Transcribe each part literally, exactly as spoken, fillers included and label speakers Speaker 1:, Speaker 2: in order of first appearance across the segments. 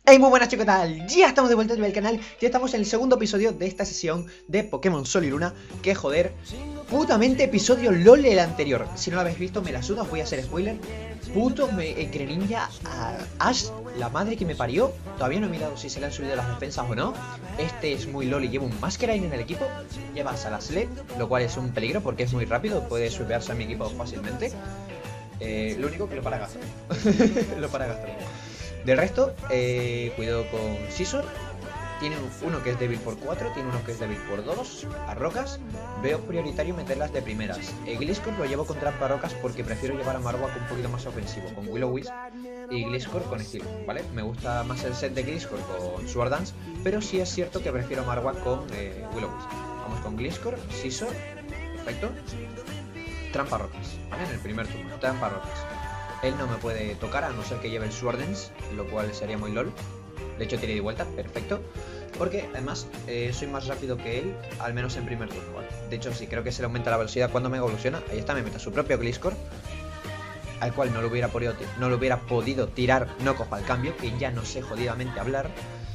Speaker 1: Hey, muy buenas chicos, ¿qué tal? Ya estamos de vuelta en el canal, ya estamos en el segundo episodio de esta sesión de Pokémon Sol y Luna. Que joder, putamente episodio LOL el anterior. Si no lo habéis visto, me la suda, os voy a hacer spoiler. Puto me, eh, Greninja a Ash, la madre que me parió. Todavía no he mirado si se le han subido las defensas o no. Este es muy LOL y lleva un Masquerain en el equipo. Lleva a Salaslet, lo cual es un peligro porque es muy rápido, puede sweepearse a mi equipo fácilmente. Eh, lo único que lo para gastar. Lo para gastar. Del resto, eh, cuidado con Scizor. Tiene uno que es débil por cuatro, tiene uno que es débil por dos. A rocas, veo prioritario meterlas de primeras. Eh, Gliscor lo llevo con trampa a rocas porque prefiero llevar a Marowak un poquito más ofensivo, con Will-O-Wisp y Gliscor con estilo, ¿vale? Me gusta más el set de Gliscor con Sword Dance, pero sí es cierto que prefiero a Marowak con eh, Will-O-Wisp. Vamos con Gliscor, Scizor, perfecto. Trampa a rocas, ¿vale? En el primer turno, trampa a rocas. Él no me puede tocar a no ser que lleve el Sword Dance, lo cual sería muy LOL. De hecho, tiene de vuelta, perfecto. Porque además eh, soy más rápido que él, al menos en primer turno, ¿vale? De hecho, sí, creo que se le aumenta la velocidad cuando me evoluciona. Ahí está, me mete su propio Gliscor, al cual no lo hubiera podido, no lo hubiera podido tirar knockoff al cambio, que ya no sé jodidamente hablar.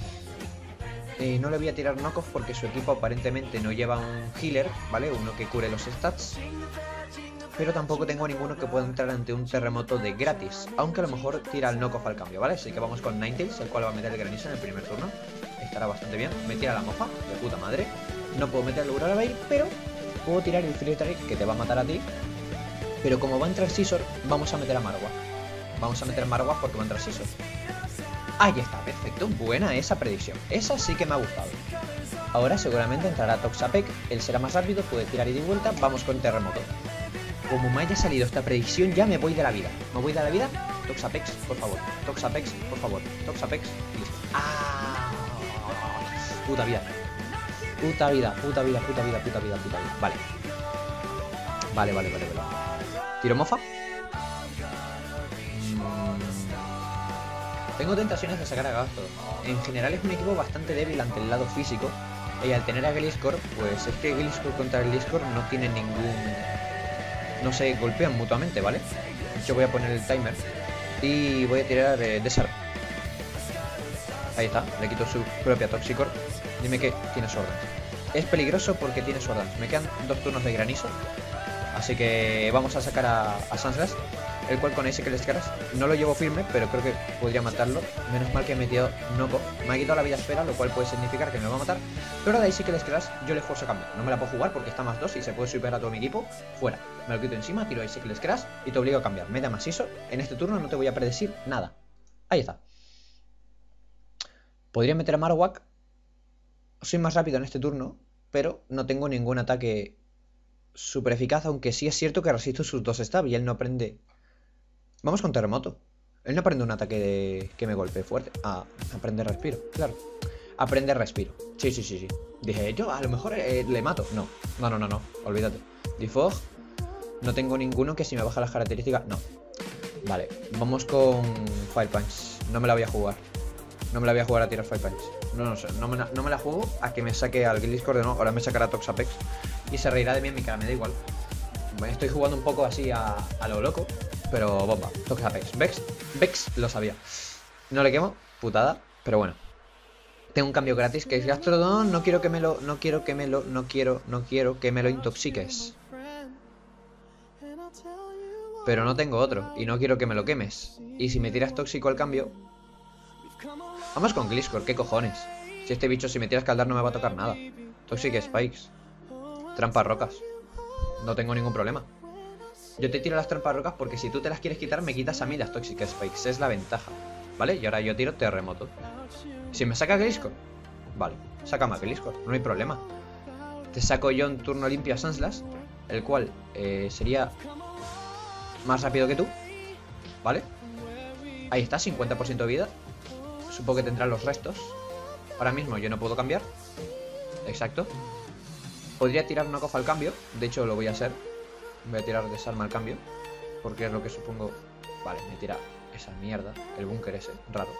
Speaker 1: Eh, no le voy a tirar knockoff porque su equipo aparentemente no lleva un healer, ¿vale? Uno que cure los stats. Pero tampoco tengo ninguno que pueda entrar ante un terremoto de gratis, aunque a lo mejor tira el knockoff al cambio, ¿vale? Así que vamos con Ninetales, el cual va a meter el granizo en el primer turno. Estará bastante bien. Me tira la mofa, de puta madre. No puedo meter el Aurora Veil, pero puedo tirar el Free Strike, que te va a matar a ti. Pero como va a entrar Scizor, vamos a meter a Marowak. Vamos a meter a Marowak porque va a entrar Scizor. Ahí está, perfecto. Buena esa predicción. Esa sí que me ha gustado. Ahora seguramente entrará Toxapex, él será más rápido, puede tirar ida y vuelta. Vamos con Terremoto. Como me haya salido esta predicción, ya me voy de la vida. Me voy de la vida. Toxapex, por favor. Toxapex, por favor. Toxapex. Listo. ¡Ah! Puta vida. Puta vida, puta vida, puta vida, puta vida, puta vida. Vale. Vale, vale, vale, vale. ¿Tiro mofa? Mm. Tengo tentaciones de sacar a Gasto. En general es un equipo bastante débil ante el lado físico. Y al tener a Gliscor, pues es que Gliscor contra Gliscor no tiene ningún... No se golpean mutuamente, ¿vale? Yo voy a poner el timer y voy a tirar eh, Desarm. Ahí está, le quito su propia Toxicor. Dime que tiene Sword Dance. Es peligroso porque tiene Sword Dance. Me quedan dos turnos de granizo, así que vamos a sacar a, a Sanslas, el cual con ese que les caras no lo llevo firme, pero creo que podría matarlo. Menos mal que he metido Noco. Me ha quitado la vida esfera, lo cual puede significar que me va a matar. Pero de ahí sí que les caras yo le forzo a cambiar. No me la puedo jugar porque está más dos y se puede superar a todo mi equipo. Fuera. Me lo quito encima, tiro ahí sí que les caras y te obligo a cambiar. Me da más eso. En este turno no te voy a predecir nada. Ahí está. Podría meter a Marowak. Soy más rápido en este turno, pero no tengo ningún ataque súper eficaz, aunque sí es cierto que resisto sus dos stab y él no aprende. Vamos con Terremoto. Él no aprende un ataque de... que me golpee fuerte. Ah, aprende respiro, claro. Aprende respiro. Sí, sí, sí, sí. Dije, yo a lo mejor eh, le mato. No, no, no, no, no. Olvídate. Defog. No tengo ninguno que si me baja las características. No. Vale, vamos con Fire Punch. No me la voy a jugar. No me la voy a jugar a tirar Fire Punch. No, no sé. No me, la, no me la juego a que me saque al Gliscor de no. Ahora me sacará Toxapex. Y se reirá de mí en mi cara. Me da igual. Estoy jugando un poco así a, a lo loco. Pero bomba, Toxapex. Vex, Vex lo sabía. No le quemo, putada, pero bueno. Tengo un cambio gratis que es Gastrodon. No quiero que me lo, no quiero que me lo, no quiero, no quiero que me lo intoxiques. Pero no tengo otro y no quiero que me lo quemes. Y si me tiras tóxico al cambio. Vamos con Gliscor, ¿qué cojones? Si este bicho si me tiras Caldar no me va a tocar nada. Toxic Spikes. Trampas rocas. No tengo ningún problema. Yo te tiro las trampas rocas porque si tú te las quieres quitar, me quitas a mí las Toxic Spikes. Es la ventaja, ¿vale? Y ahora yo tiro Terremoto. Si me saca Gliscor, vale, sácame a Gliscor, no hay problema. Te saco yo en turno limpio a Sanslas, el cual eh, sería más rápido que tú, ¿vale? Ahí está, cincuenta por ciento de vida. Supongo que tendrán los restos. Ahora mismo yo no puedo cambiar. Exacto. Podría tirar una cofa al cambio. De hecho lo voy a hacer. Voy a tirar Desarma al cambio, porque es lo que supongo. Vale, me tira esa mierda, el búnker ese, raro.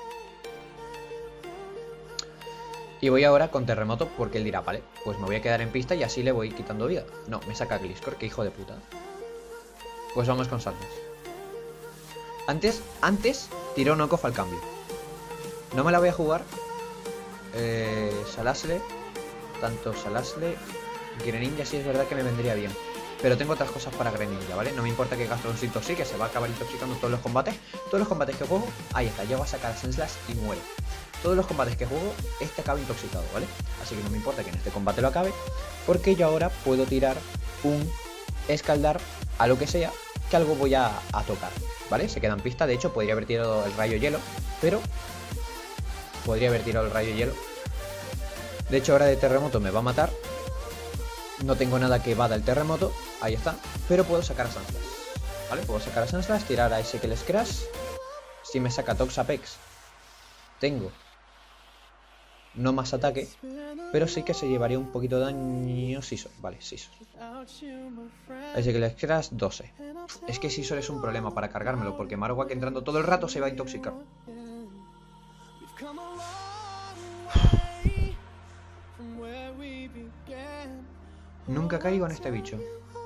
Speaker 1: Y voy ahora con Terremoto, porque él dirá, vale, pues me voy a quedar en pista y así le voy quitando vida. No, me saca Gliscor, que hijo de puta. Pues vamos con Sanslas. Antes, antes tiró Knockoff al cambio. No me la voy a jugar. Eh, Salasle. Tanto Salasle. Greninja sí es verdad que me vendría bien. Pero tengo otras cosas para Greninja, ¿vale? No me importa que Gastron se intoxique, se va a acabar intoxicando todos los combates. Todos los combates que juego, ahí está, llego a sacar a Sandslash y muere. Todos los combates que juego, este acaba intoxicado, ¿vale? Así que no me importa que en este combate lo acabe, porque yo ahora puedo tirar un escaldar a lo que sea, que algo voy a, a tocar, ¿vale? Se queda en pista, de hecho podría haber tirado el rayo hielo, pero podría haber tirado el rayo hielo. De hecho ahora de terremoto me va a matar. No tengo nada que evada el terremoto, ahí está, pero puedo sacar a Sandslash, ¿vale? Puedo sacar a Sandslash, tirar a ese que les crash. Si me saca Toxapex, tengo no más ataque, pero sí que se llevaría un poquito de daño Scizor, vale, Scizor. Ese que les crash, doce. Es que Scizor es un problema para cargármelo, porque Marowak entrando todo el rato se va a intoxicar. Nunca caigo en este bicho.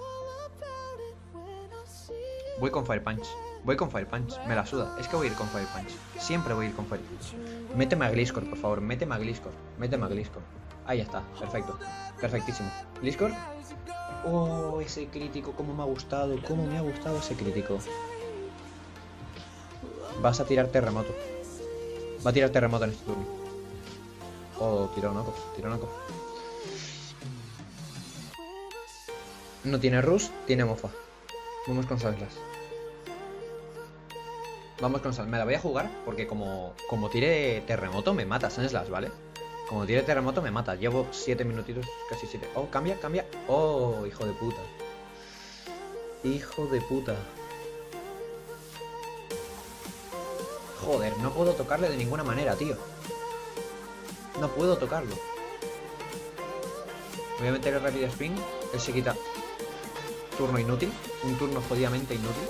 Speaker 1: Voy con Fire Punch. Voy con Fire Punch. Me la suda. Es que voy a ir con Fire Punch. Siempre voy a ir con Fire Punch. Méteme a Gliscor, por favor. Méteme a Gliscor. Méteme a Gliscor. Ahí está. Perfecto. Perfectísimo. Gliscor. Oh, ese crítico. Cómo me ha gustado. Cómo me ha gustado ese crítico. Vas a tirar terremoto. Va a tirar terremoto en este turno. Oh, tiró Noco. Tiró Noco. No tiene Rush, tiene Mofa. Vamos con Sandslash. Vamos con Sandslash. Me la voy a jugar porque como, como tire terremoto me mata Sandslash, ¿vale? Como tire terremoto me mata. Llevo siete minutitos, casi siete. Oh, cambia, cambia. Oh, hijo de puta. Hijo de puta. Joder, no puedo tocarle de ninguna manera, tío. No puedo tocarlo. Voy a meter el Rapid Spin. Él se quita. Turno inútil, un turno jodidamente inútil.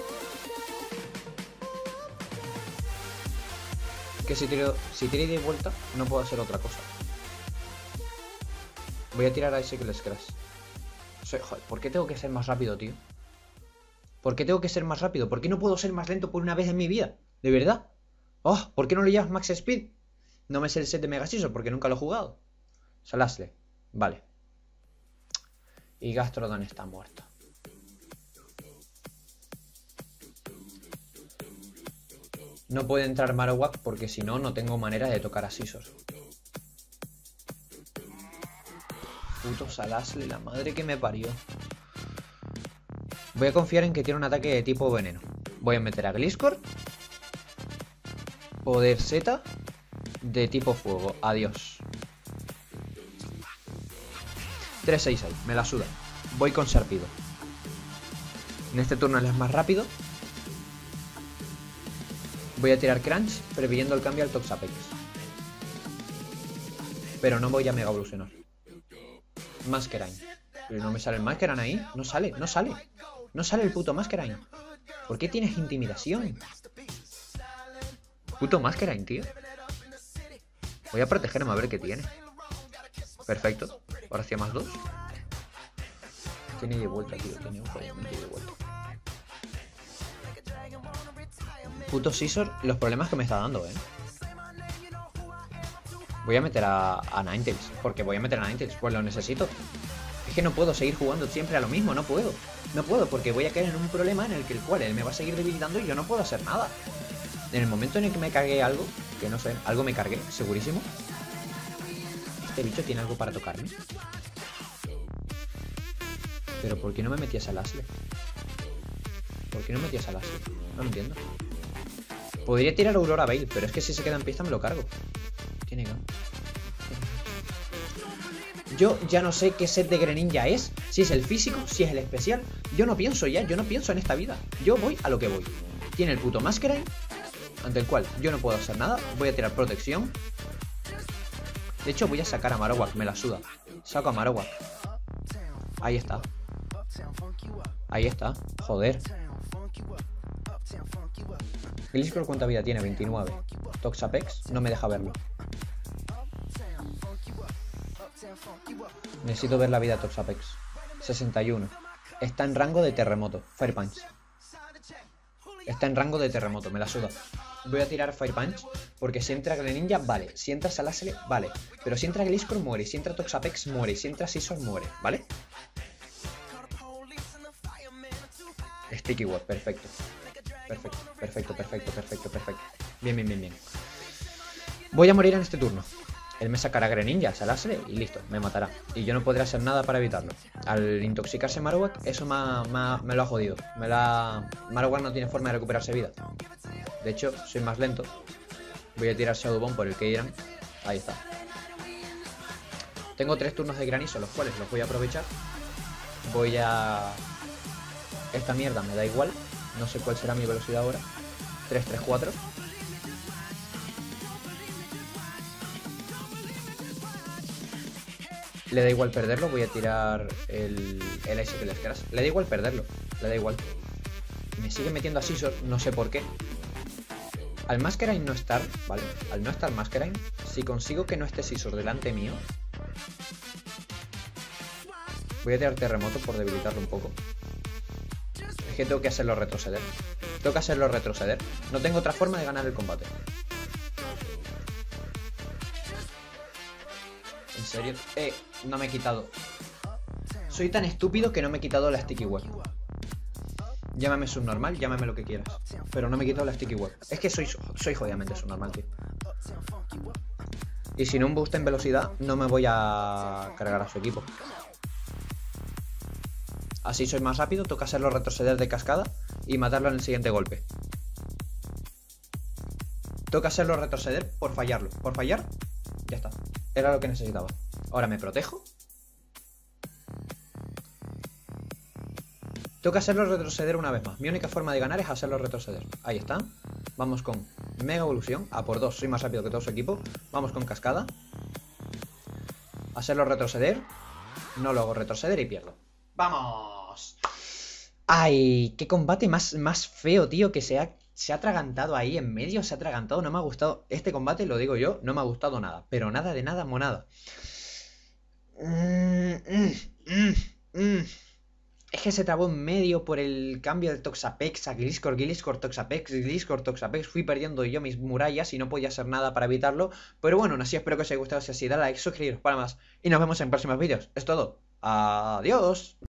Speaker 1: Que si tiro, si tiro de vuelta no puedo hacer otra cosa. Voy a tirar a ese que les crash. Joder, ¿por qué tengo que ser más rápido, tío? ¿Por qué tengo que ser más rápido? ¿Por qué no puedo ser más lento por una vez en mi vida? ¿De verdad? Oh, ¿por qué no le llevas Max Speed? No me sé el set de Mega Scizor porque nunca lo he jugado. Salasle, vale. Y Gastrodon está muerto. No puede entrar Marowak porque si no, no tengo manera de tocar a Scizor. Puto Salasle, la madre que me parió. Voy a confiar en que tiene un ataque de tipo veneno. Voy a meter a Gliscor. Poder Z de tipo fuego. Adiós. tres seis seis, me la suda. Voy con Sharpedo. En este turno él es más rápido. Voy a tirar Crunch, previendo el cambio al Toxapex. Pero no voy a Mega Evolucionar. Masquerain. Pero no me sale el Masquerain ahí. No sale, no sale. No sale el puto Masquerain. ¿Por qué tienes intimidación? Puto Masquerain, tío. Voy a protegerme a ver qué tiene. Perfecto. Ahora hacía más dos. Tiene de vuelta, tío. Tiene un juego de vuelta. Puto Scizor, los problemas que me está dando, eh. Voy a meter a, a Ninetales. ¿Por qué voy a meter a Ninetales? Pues lo necesito. Es que no puedo seguir jugando siempre a lo mismo, no puedo. No puedo porque voy a caer en un problema en el que el cual él me va a seguir debilitando y yo no puedo hacer nada. En el momento en el que me cargué algo, que no sé, algo me cargué, segurísimo. Este bicho tiene algo para tocarme. Pero ¿por qué no me metí a Salasle? ¿Por qué no metí a Salasle? No lo entiendo. Podría tirar Aurora Veil, pero es que si se queda en pista me lo cargo. Tiene que... Yo ya no sé qué set de Greninja es. Si es el físico, si es el especial. Yo no pienso ya, yo no pienso en esta vida. Yo voy a lo que voy. Tiene el puto Masquerain, ante el cual yo no puedo hacer nada. Voy a tirar protección. De hecho voy a sacar a Marowak, me la suda. Saco a Marowak. Ahí está. Ahí está, joder. Gliscor, ¿cuánta vida tiene? veintinueve. Toxapex no me deja verlo. Necesito ver la vida de Toxapex. sesenta y uno. Está en rango de terremoto. Fire Punch. Está en rango de terremoto, me la suda. Voy a tirar Fire Punch, porque si entra Greninja, vale. Si entra Salazzle, vale. Pero si entra Gliscor, muere. Si entra Toxapex, muere. Si entra Scizor, muere, ¿vale? Sticky Web, perfecto. Perfecto, perfecto, perfecto, perfecto, perfecto. Bien, bien, bien, bien. Voy a morir en este turno. Él me sacará Greninja, Salazzle y listo, me matará. Y yo no podré hacer nada para evitarlo. Al intoxicarse Marowak, eso me, ha, me, ha, me lo ha jodido. Me la... Marowak no tiene forma de recuperarse vida. De hecho, soy más lento. Voy a tirar Shadow Bone por el que irán. Ahí está. Tengo tres turnos de granizo, los cuales los voy a aprovechar. Voy a... Esta mierda me da igual. No sé cuál será mi velocidad ahora. tres, tres, cuatro. Le da igual perderlo, voy a tirar el, el Ice Killer Crash. Le da igual perderlo, le da igual. Me sigue metiendo a Scizor, no sé por qué. Al Masquerain no estar, ¿vale? Al no estar Masquerain, si consigo que no esté Scizor delante mío, voy a tirar Terremoto por debilitarlo un poco. Es que tengo que hacerlo retroceder. Tengo que hacerlo retroceder. No tengo otra forma de ganar el combate. ¿En serio? Eh, no me he quitado. Soy tan estúpido que no me he quitado la Sticky Web. Llámame subnormal, llámame lo que quieras. Pero no me he quitado la Sticky Web. Es que soy, soy jodidamente subnormal, tío. Y sin un boost en velocidad, no me voy a cargar a su equipo. Así soy más rápido, toca hacerlo retroceder de cascada y matarlo en el siguiente golpe. Toca hacerlo retroceder por fallarlo. Por fallar, ya está. Era lo que necesitaba. Ahora me protejo. Toca hacerlo retroceder una vez más. Mi única forma de ganar es hacerlo retroceder. Ahí está. Vamos con Mega Evolución. A por dos, soy más rápido que todo su equipo. Vamos con cascada. Hacerlo retroceder. No lo hago retroceder y pierdo. ¡Vamos! ¡Ay! ¡Qué combate más, más feo, tío! Que se ha, se ha atragantado ahí en medio. Se ha atragantado. No me ha gustado. Este combate, lo digo yo, no me ha gustado nada. Pero nada de nada, monada. Mm, mm, mm, mm. Es que se trabó en medio por el cambio de Toxapex a Gliscor, Gliscor, Toxapex, Gliscor, Toxapex. Fui perdiendo yo mis murallas y no podía hacer nada para evitarlo. Pero bueno, aún así espero que os haya gustado. Si así, dale like, suscribiros para más. Y nos vemos en próximos vídeos. Es todo. Adiós.